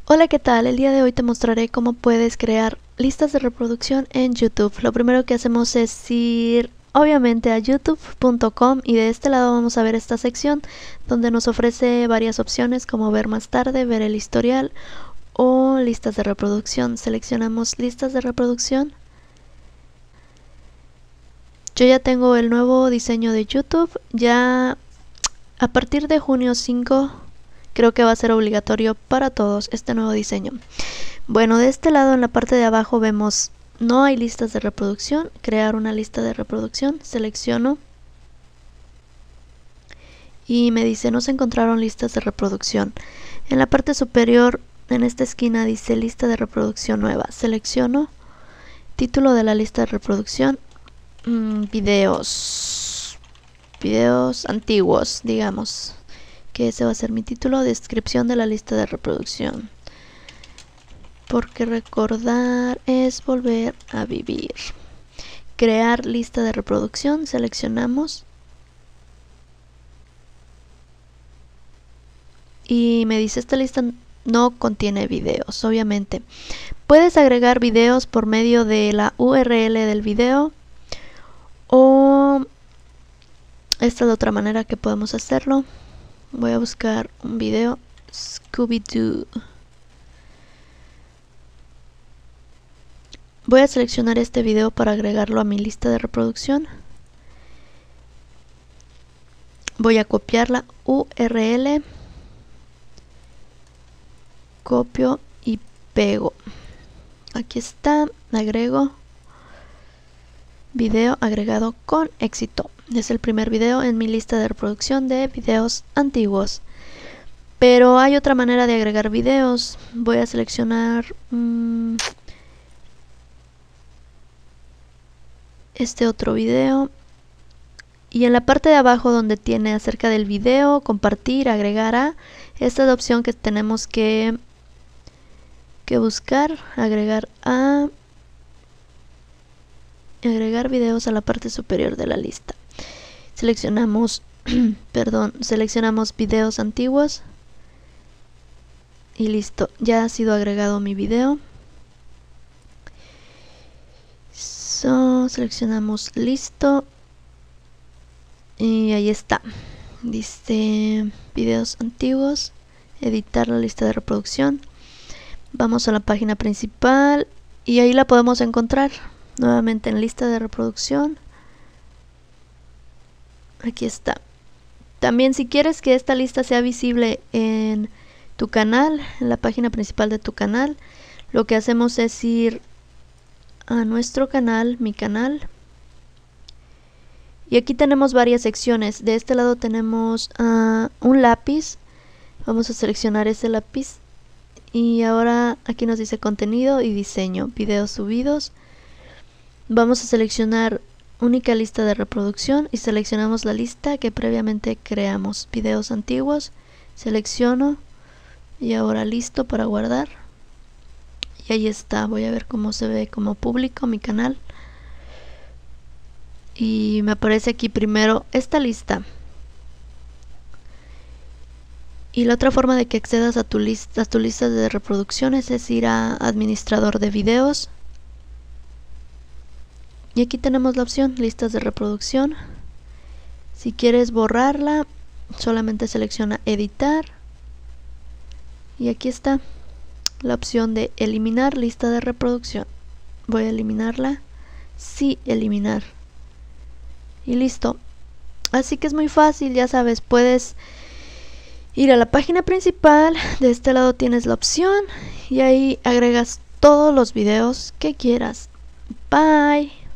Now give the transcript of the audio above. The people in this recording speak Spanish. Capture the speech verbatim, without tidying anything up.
Hola, ¿qué tal? El día de hoy te mostraré cómo puedes crear listas de reproducción en YouTube. Lo primero que hacemos es ir obviamente a youtube punto com y de este lado vamos a ver esta sección donde nos ofrece varias opciones como ver más tarde, ver el historial o listas de reproducción. Seleccionamos listas de reproducción. Yo ya tengo el nuevo diseño de YouTube. Ya a partir de junio cinco creo que va a ser obligatorio para todos este nuevo diseño. Bueno, de este lado en la parte de abajo vemos no hay listas de reproducción, crear una lista de reproducción, selecciono y me dice no se encontraron listas de reproducción. En la parte superior en esta esquina dice lista de reproducción nueva, selecciono, título de la lista de reproducción, mmm, videos, videos antiguos, digamos que ese va a ser mi título, descripción de la lista de reproducción. Porque recordar es volver a vivir. Crear lista de reproducción, seleccionamos. Y me dice esta lista no contiene videos, obviamente. Puedes agregar videos por medio de la U R L del video. O esta es la otra manera que podemos hacerlo. Voy a buscar un video Scooby-Doo. Voy a seleccionar este video para agregarlo a mi lista de reproducción. Voy a copiar la U R L. Copio y pego. Aquí está, agrego. Video agregado con éxito. Es el primer video en mi lista de reproducción de videos antiguos. Pero hay otra manera de agregar videos. Voy a seleccionar mmm, este otro video. Y en la parte de abajo donde tiene acerca del video, compartir, agregar a, esta es la opción que tenemos que, que buscar. Agregar a... agregar videos a la parte superior de la lista. Seleccionamos, perdón, seleccionamos videos antiguos y listo, ya ha sido agregado mi video. So, seleccionamos listo y ahí está. Dice videos antiguos, editar la lista de reproducción. Vamos a la página principal y ahí la podemos encontrar. Nuevamente en lista de reproducción. Aquí está. También si quieres que esta lista sea visible en tu canal, en la página principal de tu canal, lo que hacemos es ir a nuestro canal, mi canal. Y aquí tenemos varias secciones. De este lado tenemos uh, un lápiz. Vamos a seleccionar ese lápiz. Y ahora aquí nos dice contenido y diseño, videos subidos. Vamos a seleccionar única lista de reproducción y seleccionamos la lista que previamente creamos. Videos antiguos, selecciono y ahora listo para guardar. Y ahí está, voy a ver cómo se ve como público mi canal. Y me aparece aquí primero esta lista. Y la otra forma de que accedas a tu lista, a tu lista de reproducciones es ir a administrador de videos. Y aquí tenemos la opción listas de reproducción. Si quieres borrarla, solamente selecciona editar. Y aquí está la opción de eliminar lista de reproducción. Voy a eliminarla. Sí, eliminar. Y listo. Así que es muy fácil, ya sabes, puedes ir a la página principal. De este lado tienes la opción y ahí agregas todos los videos que quieras. Bye.